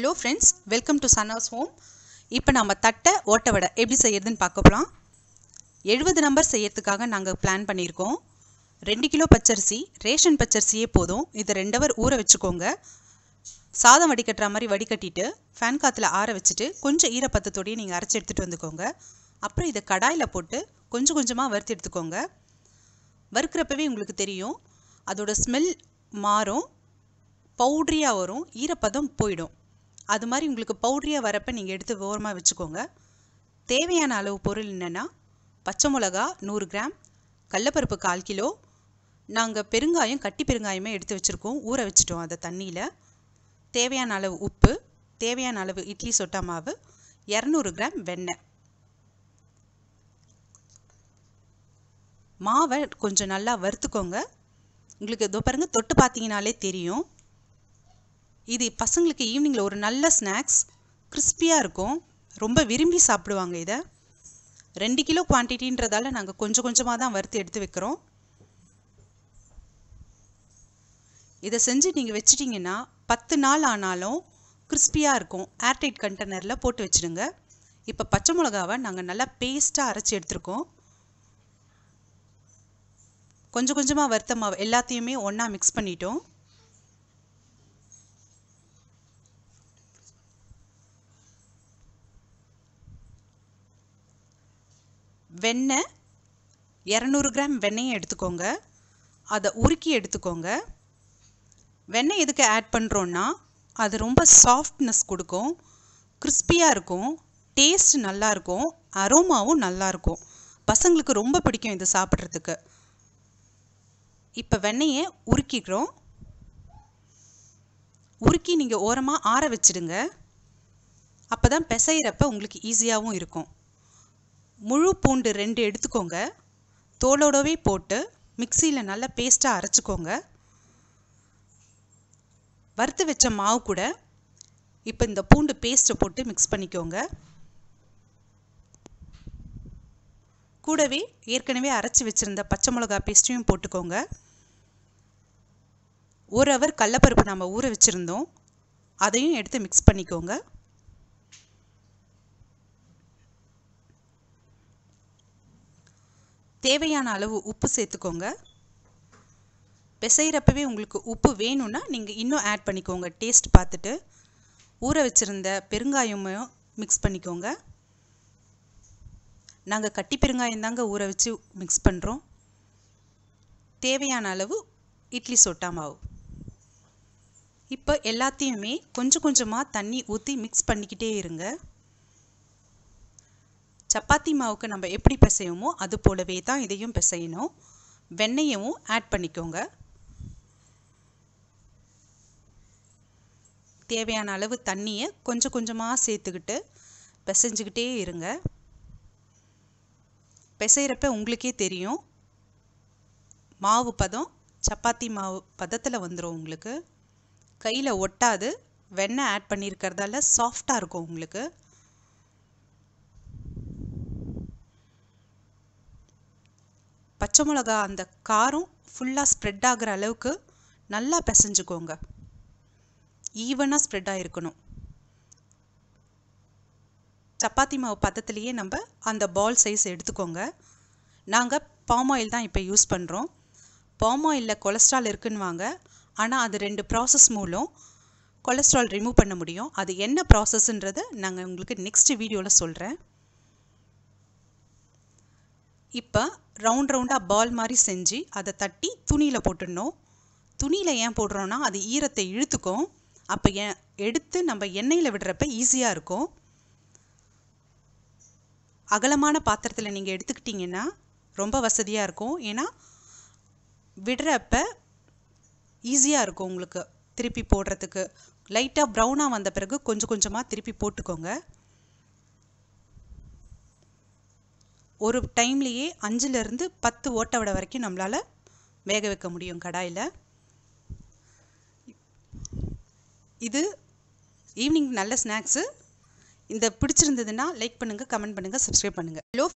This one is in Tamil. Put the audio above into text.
Hello friends, welcome to Sana's home. இப்போ நாம தட்டை ஓட்டவடை எப்படி செய்யறதுன்னு பார்க்க போலாம். 70 நம்பர் செய்யறதுக்காக நாங்க பிளான் பண்ணியிருக்கோம். 2 கிலோ பச்சரிசி, ரேஷன் பச்சரிசியே போதும். இதை 2 ஹவர் ஊற வச்சுக்கோங்க. சாதம் வடிகட்டுற மாதிரி வடிகட்டிட்டு ஃபேன் காத்துல ஆற வச்சுட்டு கொஞ்சம் ஈரப்பதத்தோடயே நீங்க அரைச்சு எடுத்துட்டு வந்துக்கோங்க. அப்புறம் இதை கடாயில போட்டு கொஞ்சம் கொஞ்சமா வறுத்து எடுத்துக்கோங்க. வறுக்கிறப்பவே உங்களுக்கு தெரியும் அதோட ஸ்மெல் மாறும், பவுடரியா வரும், ஈரப்பதம் போயிடும். அது மாதிரி உங்களுக்கு பவுடரியா வரப்ப நீங்கள் எடுத்து ஓரமாக வச்சுக்கோங்க. தேவையான அளவு பொருள் என்னென்னா பச்சை மிளகா 100 கிராம், கடலப்பருப்பு 1/4 கிலோ, நாங்கள் பெருங்காயம் கட்டி பெருங்காயமே எடுத்து வச்சுருக்கோம், ஊற வச்சுட்டோம் அதை தண்ணியில். தேவையான அளவு உப்பு, தேவையான அளவு இட்லி சொட்டா மாவு, 200 கிராம் வெண்ணெய். மாவை கொஞ்சம் நல்லா வறுத்துக்கோங்க. உங்களுக்கு இதோ பாருங்க, தொட்டு பார்த்தீங்கனாலே தெரியும். இது பசங்களுக்கு ஈவினிங்கில் ஒரு நல்ல ஸ்நாக்ஸ், கிறிஸ்பியாக இருக்கும், ரொம்ப விரும்பி சாப்பிடுவாங்க. இதை 2 கிலோ குவான்டிட்டின்றதால நாங்கள் கொஞ்சம் கொஞ்சமாக தான் வறுத்து எடுத்து வைக்கிறோம். இதை செஞ்சு நீங்கள் வச்சிட்டிங்கன்னா 10 நாள் ஆனாலும் கிறிஸ்பியாக இருக்கும். ஏர்டைட் கண்டெய்னரில் போட்டு வச்சுடுங்க. இப்போ பச்சை மிளகாவை நாங்கள் நல்லா பேஸ்ட்டாக அரைச்சி எடுத்துருக்கோம். கொஞ்சம் கொஞ்சமாக வறுத்த மாவு எல்லாத்தையுமே ஒன்றா மிக்ஸ் பண்ணிட்டோம். வெண்ணெய் 200 கிராம் வெண்ணெயை எடுத்துக்கோங்க. அதை உருக்கி எடுத்துக்கோங்க. வெண்ணெய் எதுக்கு ஆட் பண்ணுறோன்னா அது ரொம்ப சாஃப்ட்னஸ் கொடுக்கும், கிறிஸ்பியாக இருக்கும், டேஸ்ட் நல்லாயிருக்கும், அரோமாவும் நல்லாயிருக்கும். பசங்களுக்கு ரொம்ப பிடிக்கும் இது சாப்பிட்றதுக்கு. இப்போ வெண்ணெயை உருக்கிக்கிறோம். உருக்கி நீங்கள் ஓரமாக ஆற வச்சிடுங்க. அப்போ தான் பிசைகிறப்ப உங்களுக்கு ஈஸியாகவும் இருக்கும். முழு பூண்டு 2 எடுத்துக்கோங்க. தோலோடவே போட்டு மிக்சியில் நல்லா பேஸ்ட்டாக அரைச்சிக்கோங்க. வறுத்து வச்ச மாவு கூட இப்போ இந்த பூண்டு பேஸ்ட்டை போட்டு மிக்ஸ் பண்ணிக்கோங்க. கூடவே ஏற்கனவே அரைச்சி வச்சுருந்த பச்சை மிளகா பேஸ்ட்டையும் போட்டுக்கோங்க. 1 ஹவர் கடலப்பருப்பு நம்ம ஊற வச்சுருந்தோம், அதையும் எடுத்து மிக்ஸ் பண்ணிக்கோங்க. தேவையான அளவு உப்பு சேர்த்துக்கோங்க. பிசைகிறப்பவே உங்களுக்கு உப்பு வேணும்னா நீங்கள் இன்னும் ஆட் பண்ணிக்கோங்க, டேஸ்ட் பார்த்துட்டு. ஊற வச்சுருந்த பெருங்காயமும் மிக்ஸ் பண்ணிக்கோங்க. நாங்கள் கட்டி பெருங்காயம் தாங்க ஊற வச்சு மிக்ஸ் பண்ணுறோம். தேவையான அளவு இட்லி சொட்டா மாவு. இப்போ எல்லாத்தையுமே கொஞ்சம் கொஞ்சமாக தண்ணி ஊற்றி மிக்ஸ் பண்ணிக்கிட்டே இருங்க. சப்பாத்தி மாவுக்கு நம்ம எப்படி பிசையுமோ அது போலவே தான் இதையும் பிசையணும். வெண்ணெயவும் ஆட் பண்ணிக்கோங்க. தேவையான அளவு தண்ணியை கொஞ்சம் கொஞ்சமாக சேர்த்துக்கிட்டு பிசைஞ்சுக்கிட்டே இருங்க. பிசைகிறப்ப உங்களுக்கே தெரியும் மாவு பதம் சப்பாத்தி மாவு பதத்தில் வந்துடும். உங்களுக்கு கையில் ஒட்டாது, வெண்ணெய் ஆட் பண்ணியிருக்கிறதால சாஃப்டாக இருக்கும் உங்களுக்கு. பச்சை மிளகா அந்த காரம் ஃபுல்லாக ஸ்ப்ரெட் ஆகிற அளவுக்கு நல்லா பிசைஞ்சுக்கோங்க. ஈவனாக ஸ்ப்ரெட் ஆகிருக்கணும். சப்பாத்தி மாவு பதத்துலேயே நம்ம அந்த பால் சைஸ் எடுத்துக்கோங்க. நாங்கள் பாம் ஆயில் தான் இப்போ யூஸ் பண்ணுறோம். பாம் ஆயிலில் கொலஸ்ட்ரால் இருக்குன்னுவாங்க, ஆனால் அது 2 ப்ராசஸ் மூலம் கொலஸ்ட்ரால் ரிமூவ் பண்ண முடியும். அது என்ன ப்ராசஸ்ன்றதை நாங்கள் உங்களுக்கு நெக்ஸ்ட் வீடியோவில் சொல்கிறேன். இப்போ ரவுண்டாக பால் மாதிரி செஞ்சு அதை தட்டி துணியில் போட்டுடணும். துணியில் ஏன் போடுறோன்னா அது ஈரத்தை இழுத்துக்கும். அப்போ எடுத்து நம்ம எண்ணெயில் விடுறப்ப ஈஸியாக இருக்கும். அகலமான பாத்திரத்தில் நீங்கள் எடுத்துக்கிட்டிங்கன்னா ரொம்ப வசதியாக இருக்கும். ஏன்னா விடுறப்ப ஈஸியாக இருக்கும் உங்களுக்கு திருப்பி போடுறதுக்கு. லைட்டாக ப்ரௌனாக வந்த பிறகு கொஞ்சம் கொஞ்சமாக திருப்பி போட்டுக்கோங்க. ஒரு டைம்லேயே 5லேருந்து 10 ஓட்டவடை வரைக்கும் நம்மளால் வேக வைக்க முடியும் கடாயில். இது ஈவினிங் நல்ல ஸ்நாக்ஸு. இந்த பிடிச்சிருந்ததுன்னா லைக் பண்ணுங்கள், கமெண்ட் பண்ணுங்கள், சப்ஸ்கிரைப் பண்ணுங்கள். ஹலோ